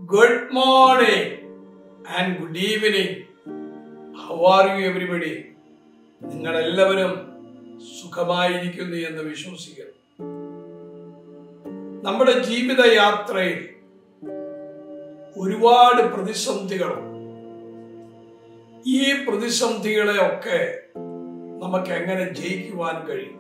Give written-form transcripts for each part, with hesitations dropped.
Good morning and good evening. How are you everybody? നിങ്ങൾ എല്ലാവരും സുഖമായിരിക്കുന്നു എന്ന് വിശ്വസിക്കുന്നു. നമ്മുടെ ജീവിത യാത്രയിൽ ഒരുപാട് പ്രതിസന്ധികളും ഈ പ്രതിസന്ധികളെ ഒക്കെ നമുക്ക് എങ്ങനെ ജയിക്കുവാൻ കഴിയും?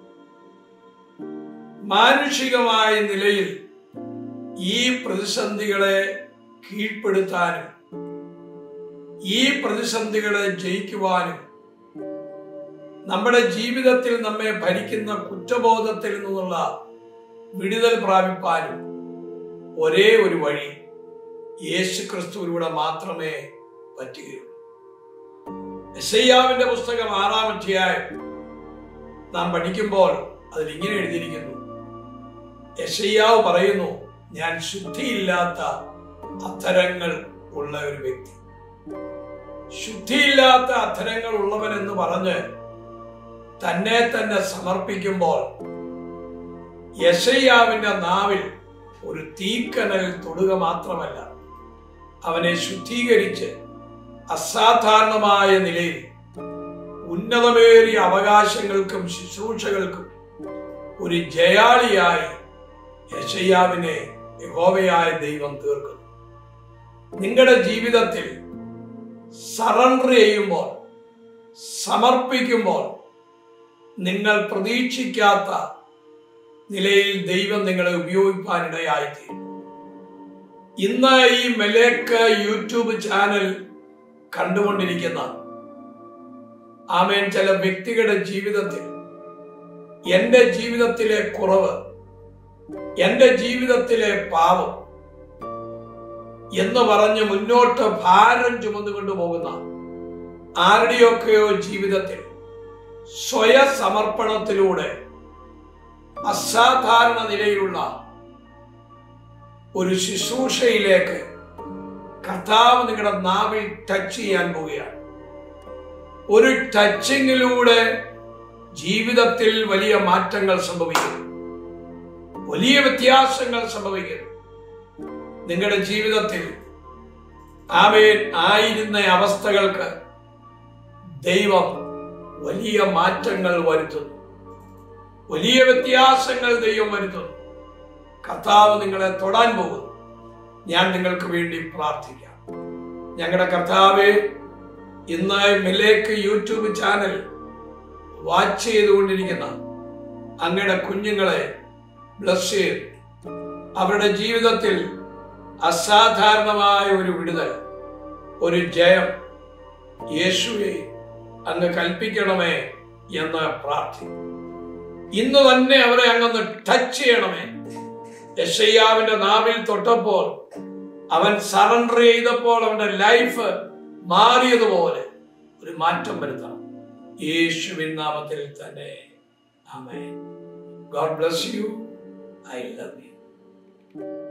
മാനുഷികമായ നിലയിൽ ഈ പ്രതിസന്ധികളെ കീഴ്പ്പെടുത്താനും ഈ പ്രതിസന്ധികളെ ജയിക്കുവാനും നമ്മുടെ ജീവിതത്തിൽ നമ്മെ ഭരിക്കുന്ന കുറ്റബോധത്തിൽ നിന്നുള്ള വിടുതൽ പ്രാപിപ്പാനും ഒരേ ഒരു വഴി യേശുക്രിസ്തുവിലൂടെ മാത്രമേ പറ്റുകയുള്ളൂ. യെശയ്യാവിന്റെ പുസ്തകം 6-ാം അധ്യായം നാം പഠിക്കുമ്പോൾ അതിൽ ഇങ്ങനെ എഴുതിയിരിക്കുന്നു. യെശയ്യാവ് പറയുന്നു, ഞാൻ ശുദ്ധിയില്ലാത്ത അധരങ്ങൾ ഉള്ള ഒരു വ്യക്തി. ശുദ്ധിയില്ലാത്ത അധരങ്ങൾ ഉള്ളവൻ എന്ന് പറഞ്ഞ് തന്നെ തന്നെ സമർപ്പിക്കുമ്പോൾ യെശയ്യാവിന്റെ നാവിൽ ഒരു തീക്കനൽ തൊടുക മാത്രമല്ല, അവനെ ശുദ്ധീകരിച്ച് അസാധാരണമായ നിലയിൽ ഉന്നതമേറിയ അവകാശങ്ങൾക്കും ശുശ്രൂഷകൾക്കും ഒരു ജയാളിയായി യെശയ്യാവിനെ യഹോവയായ ദൈവം തീർക്കുന്നു. നിങ്ങളുടെ ജീവിതത്തിൽ സറണ്ടർ ചെയ്യുമ്പോൾ, സമർപ്പിക്കുമ്പോൾ നിങ്ങൾ പ്രതീക്ഷിക്കാത്ത നിലയിൽ ദൈവം നിങ്ങളെ ഉപയോഗിക്കാനിടയായിത്തീരും. ഇന്ന് ഈ മലയാളം യൂട്യൂബ് ചാനൽ കണ്ടുകൊണ്ടിരിക്കുന്ന ആമേൻ ചില വ്യക്തികളുടെ ജീവിതത്തിൽ എന്റെ ജീവിതത്തിലെ കുറവ്, എന്റെ ജീവിതത്തിലെ പാപം എന്ന് പറഞ്ഞ് മുന്നോട്ട് ഭാരം ചുമന്നുകൊണ്ടു പോകുന്ന ആരുടെയൊക്കെയോ ജീവിതത്തിൽ സ്വയസമർപ്പണത്തിലൂടെ അസാധാരണ നിലയിലുള്ള ഒരു ശുശ്രൂഷയിലേക്ക് കർത്താവ് നിങ്ങളുടെ നാവിൽ ടച്ച് ചെയ്യാൻ പോവുകയാണ്. ഒരു ടച്ചിങ്ങിലൂടെ ജീവിതത്തിൽ വലിയ മാറ്റങ്ങൾ സംഭവിക്കുന്നു, വലിയ വ്യത്യാസങ്ങൾ സംഭവിക്കുന്നു. നിങ്ങളുടെ ജീവിതത്തിൽ ആമേൻ ആയിരുന്ന അവസ്ഥകൾക്ക് ദൈവം വലിയ മാറ്റങ്ങൾ വരുത്തുന്നു, വലിയ വ്യത്യാസങ്ങൾ ദൈവം വരുത്തുന്നു. കർത്താവ് നിങ്ങളെ തൊടാൻ പോകുന്നു. ഞാൻ നിങ്ങൾക്ക് വേണ്ടി പ്രാർത്ഥിക്കാം. ഞങ്ങളുടെ കർത്താവേ, ഇന്ന് മലയാളം യൂട്യൂബ് ചാനൽ വാച്ച് ചെയ്തുകൊണ്ടിരിക്കുന്ന അങ്ങയുടെ കുഞ്ഞുങ്ങളെ ബ്ലസ് ചെയ്ത് അവരുടെ ജീവിതത്തിൽ അസാധാരണമായ ഒരു വിടുതൽ, ഒരു ജയം യേശുവേ അങ്ങ് കൽപ്പിക്കണമേ എന്ന് പ്രാർത്ഥിക്കും. ഇന്ന് തന്നെ അവരെ അങ്ങൊന്ന് ടച്ച് ചെയ്യണമേ. യെശയ്യാവിന്റെ നാവിൽ തൊട്ടപ്പോൾ, അവൻ സറണ്ടർ ചെയ്തപ്പോൾ അവന്റെ ലൈഫ് മാറിയതുപോലെ ഒരു മാറ്റം വരുത്തണം യേശുവിൻ നാമത്തിൽ തന്നെ. ആമേൻ. God bless you. I love you.